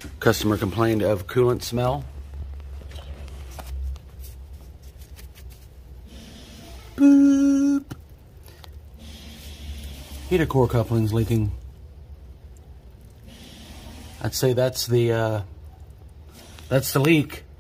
Customer complained of coolant smell. Boop. Heater core coupling's leaking. I'd say that's the leak.